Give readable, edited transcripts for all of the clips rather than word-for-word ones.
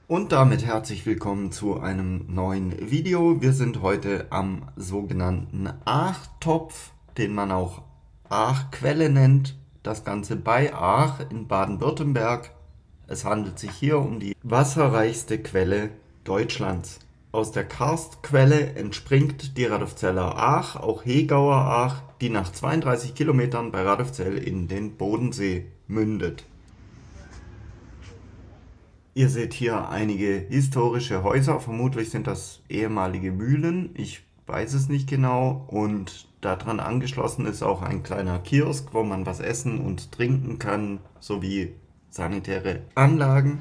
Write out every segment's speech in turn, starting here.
Und damit herzlich willkommen zu einem neuen Video. Wir sind heute am sogenannten Aachtopf, den man auch Aachquelle nennt. Das Ganze bei Aach in Baden-Württemberg. Es handelt sich hier um die wasserreichste Quelle Deutschlands. Aus der Karstquelle entspringt die Radolfzeller Aach, auch Hegauer Aach, die nach 32 Kilometern bei Radolfzell in den Bodensee mündet. Ihr seht hier einige historische Häuser, vermutlich sind das ehemalige Mühlen, ich weiß es nicht genau. Und daran angeschlossen ist auch ein kleiner Kiosk, wo man was essen und trinken kann, sowie sanitäre Anlagen.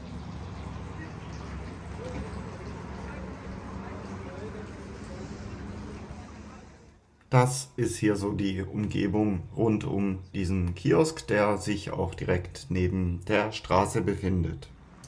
Das ist hier so die Umgebung rund um diesen Kiosk, der sich auch direkt neben der Straße befindet.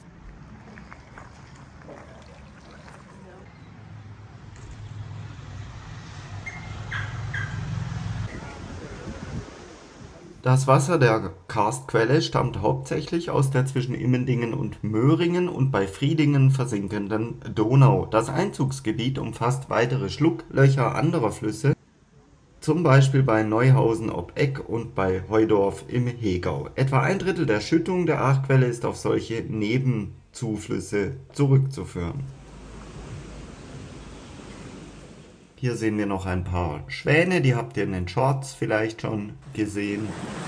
Das Wasser der Karstquelle stammt hauptsächlich aus der zwischen Immendingen und Möhringen und bei Fridingen versinkenden Donau. Das Einzugsgebiet umfasst weitere Schlucklöcher anderer Flüsse, zum Beispiel bei Neuhausen ob Eck und bei Heudorf im Hegau. Etwa ein Drittel der Schüttung der Aachquelle ist auf solche Nebenzuflüsse zurückzuführen. Hier sehen wir noch ein paar Schwäne, die habt ihr in den Shorts vielleicht schon gesehen.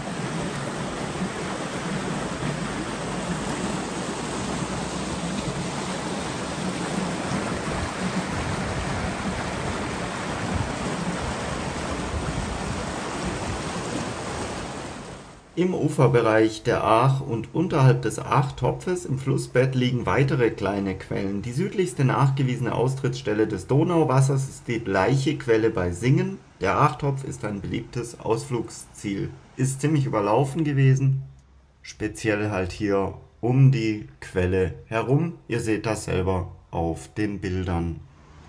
Im Uferbereich der Aach und unterhalb des Aachtopfes im Flussbett liegen weitere kleine Quellen. Die südlichste nachgewiesene Austrittsstelle des Donauwassers ist die Bleiche-Quelle bei Singen. Der Aachtopf ist ein beliebtes Ausflugsziel. Ist ziemlich überlaufen gewesen, speziell halt hier um die Quelle herum. Ihr seht das selber auf den Bildern.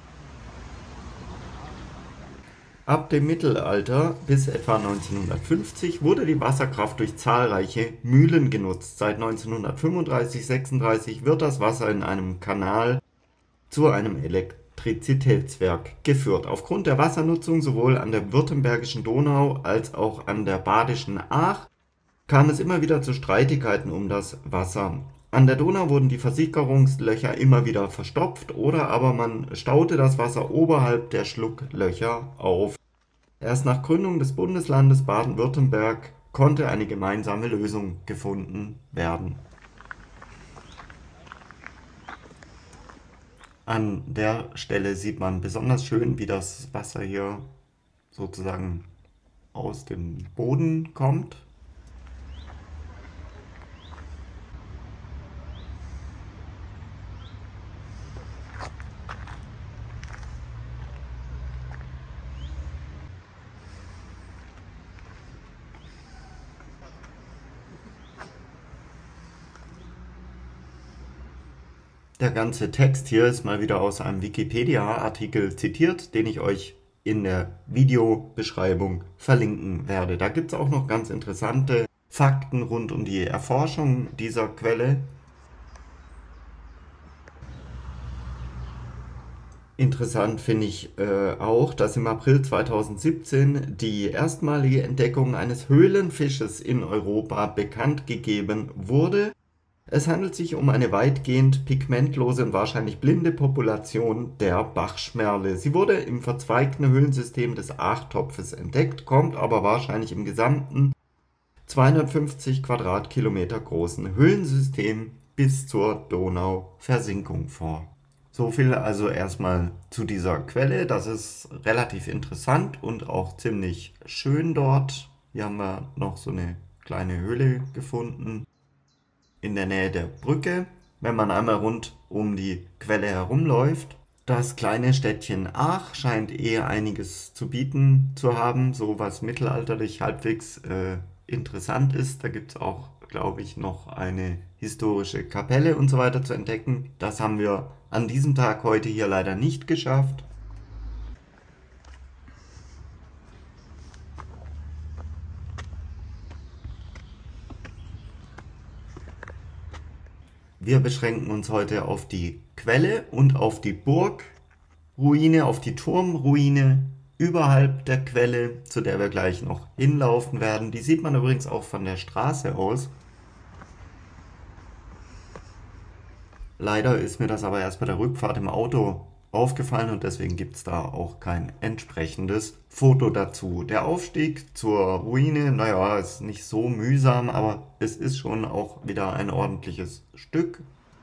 Ab dem Mittelalter bis etwa 1950 wurde die Wasserkraft durch zahlreiche Mühlen genutzt. Seit 1935/36 wird das Wasser in einem Kanal zu einem Elektrizitätswerk geführt. Aufgrund der Wassernutzung sowohl an der württembergischen Donau als auch an der badischen Aach kam es immer wieder zu Streitigkeiten um das Wasser. An der Donau wurden die Versickerungslöcher immer wieder verstopft oder aber man staute das Wasser oberhalb der Schlucklöcher auf. Erst nach Gründung des Bundeslandes Baden-Württemberg konnte eine gemeinsame Lösung gefunden werden. An der Stelle sieht man besonders schön, wie das Wasser hier sozusagen aus dem Boden kommt. Der ganze Text hier ist mal wieder aus einem Wikipedia-Artikel zitiert, den ich euch in der Videobeschreibung verlinken werde. Da gibt es auch noch ganz interessante Fakten rund um die Erforschung dieser Quelle. Interessant finde ich auch, dass im April 2017 die erstmalige Entdeckung eines Höhlenfisches in Europa bekannt gegeben wurde. Es handelt sich um eine weitgehend pigmentlose und wahrscheinlich blinde Population der Bachschmerle. Sie wurde im verzweigten Höhlensystem des Aachtopfes entdeckt, kommt aber wahrscheinlich im gesamten 250 Quadratkilometer großen Höhlensystem bis zur Donauversinkung vor. So viel also erstmal zu dieser Quelle. Das ist relativ interessant und auch ziemlich schön dort. Hier haben wir noch so eine kleine Höhle gefunden in der Nähe der Brücke, wenn man einmal rund um die Quelle herumläuft. Das kleine Städtchen Aach scheint einiges zu bieten zu haben, so was mittelalterlich halbwegs interessant ist. Da gibt es auch, glaube ich, noch eine historische Kapelle und so weiter zu entdecken. Das haben wir an diesem Tag heute hier leider nicht geschafft. Wir beschränken uns heute auf die Quelle und auf die Burgruine, auf die Turmruine überhalb der Quelle, zu der wir gleich noch hinlaufen werden. Die sieht man übrigens auch von der Straße aus. Leider ist mir das aber erst bei der Rückfahrt im Auto aufgefallen und deswegen gibt es da auch kein entsprechendes Foto dazu. Der Aufstieg zur Ruine, naja, ist nicht so mühsam, aber es ist schon auch wieder ein ordentliches Stück.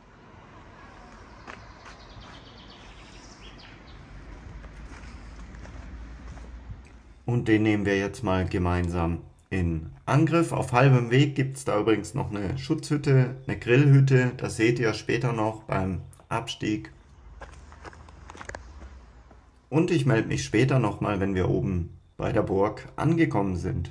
Und den nehmen wir jetzt mal gemeinsam in Angriff. Auf halbem Weg gibt es da übrigens noch eine Schutzhütte, eine Grillhütte. Das seht ihr später noch beim Abstieg. Und ich melde mich später nochmal, wenn wir oben bei der Burg angekommen sind.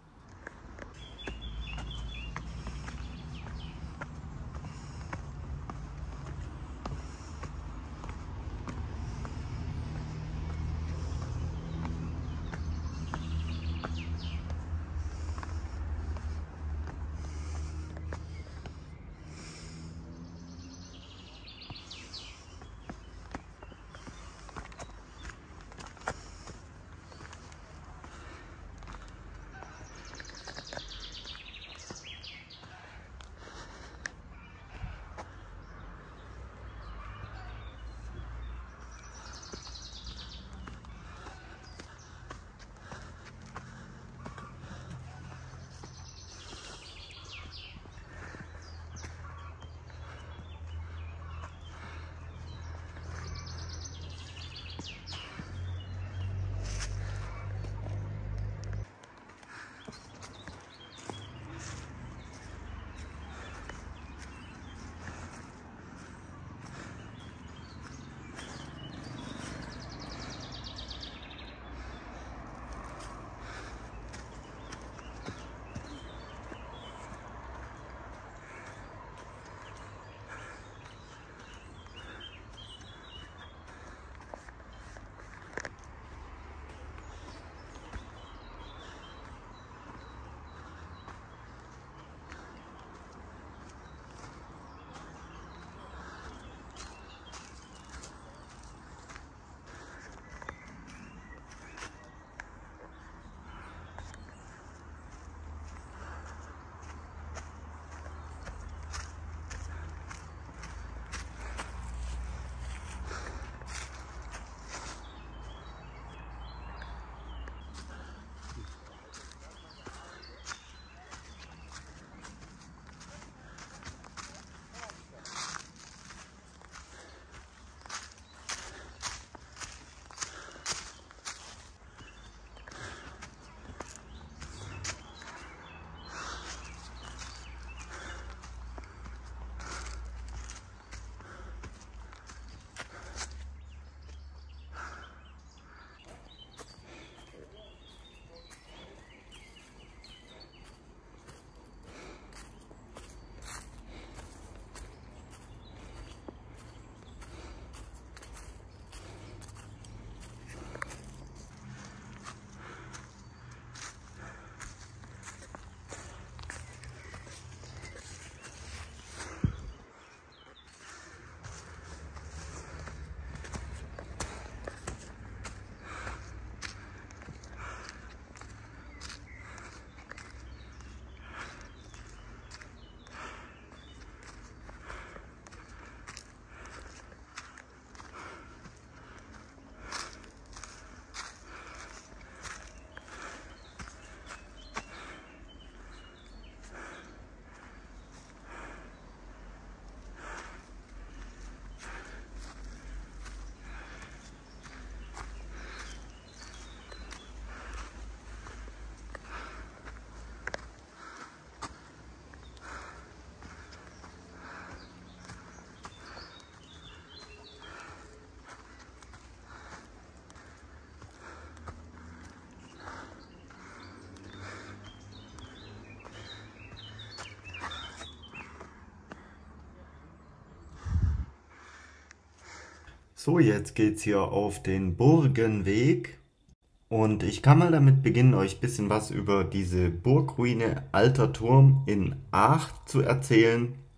So, jetzt geht's hier auf den Burgenweg und ich kann mal damit beginnen, euch ein bisschen was über diese Burgruine Alter Turm in Aach zu erzählen.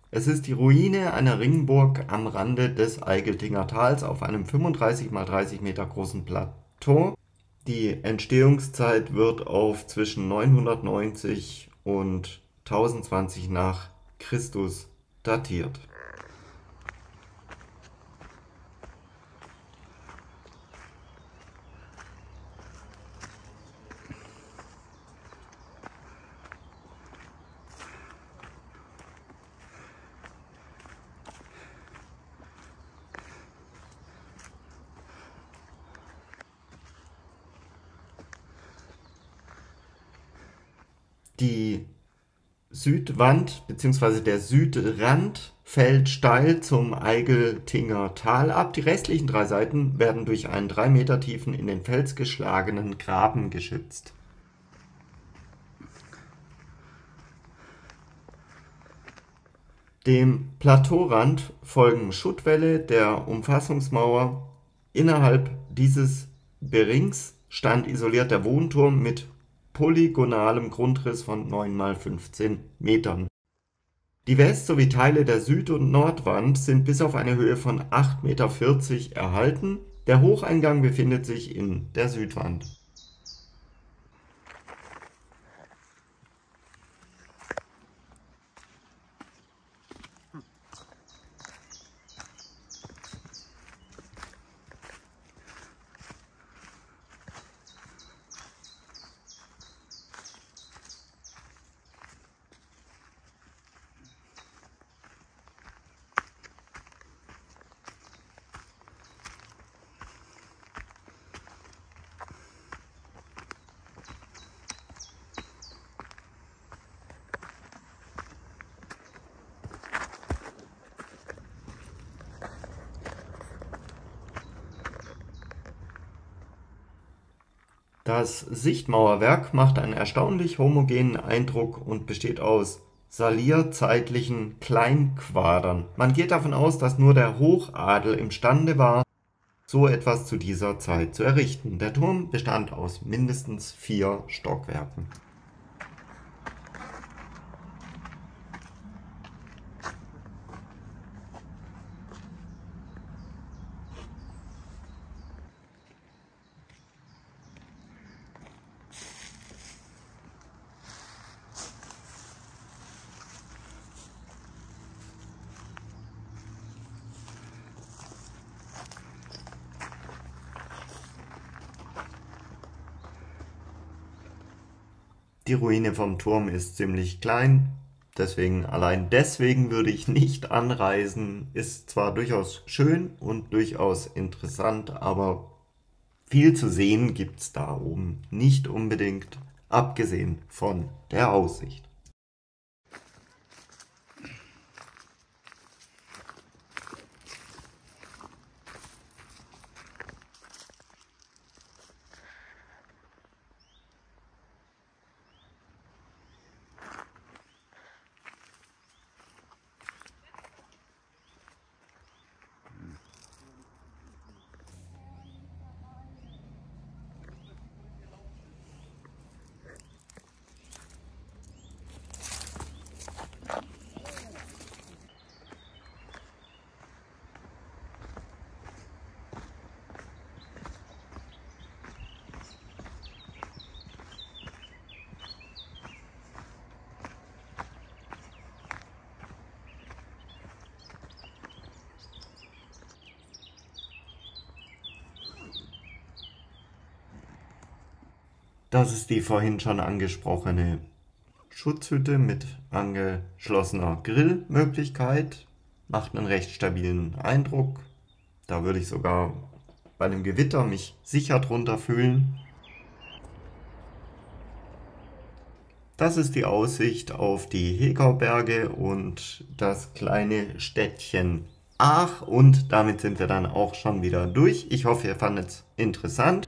Es ist die Ruine einer Ringburg am Rande des Eigeltinger Tals auf einem 35 mal 30 Meter großen Plateau. Die Entstehungszeit wird auf zwischen 990 und 1020 nach Christus datiert. Die Südwand bzw. der Südrand fällt steil zum Eigeltinger Tal ab. Die restlichen 3 Seiten werden durch einen 3 Meter tiefen, in den Fels geschlagenen Graben geschützt. Dem Plateaurand folgen Schuttwälle der Umfassungsmauer. Innerhalb dieses Berings stand isoliert der Wohnturm mit polygonalem Grundriss von 9 mal 15 Metern. Die West- sowie Teile der Süd- und Nordwand sind bis auf eine Höhe von 8,40 Meter erhalten. Der Hocheingang befindet sich in der Südwand. Das Sichtmauerwerk macht einen erstaunlich homogenen Eindruck und besteht aus salierzeitlichen Kleinquadern. Man geht davon aus, dass nur der Hochadel imstande war, so etwas zu dieser Zeit zu errichten. Der Turm bestand aus mindestens 4 Stockwerken. Die Ruine vom Turm ist ziemlich klein, allein deswegen würde ich nicht anreisen. Ist zwar durchaus schön und durchaus interessant, aber viel zu sehen gibt's da oben nicht unbedingt, abgesehen von der Aussicht. Das ist die vorhin schon angesprochene Schutzhütte mit angeschlossener Grillmöglichkeit. Macht einen recht stabilen Eindruck. Da würde ich sogar bei einem Gewitter mich sicher drunter fühlen. Das ist die Aussicht auf die Hegauberge und das kleine Städtchen Aach. Und damit sind wir dann auch schon wieder durch. Ich hoffe, ihr fandet es interessant.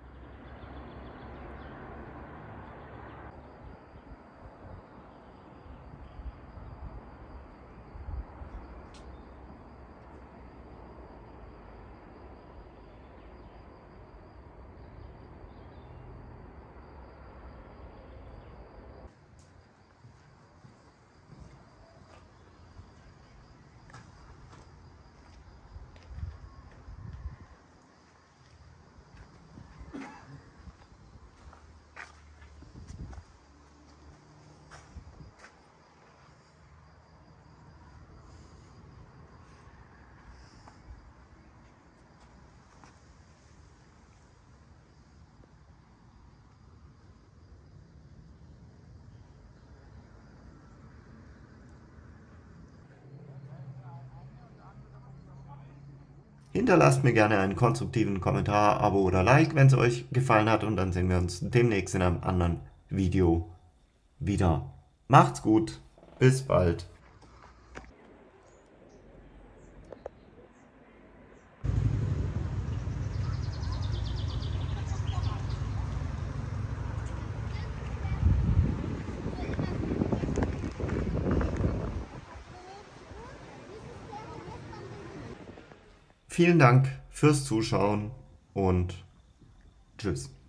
Hinterlasst mir gerne einen konstruktiven Kommentar, Abo oder Like, wenn es euch gefallen hat, und dann sehen wir uns demnächst in einem anderen Video wieder. Macht's gut, bis bald. Vielen Dank fürs Zuschauen und tschüss.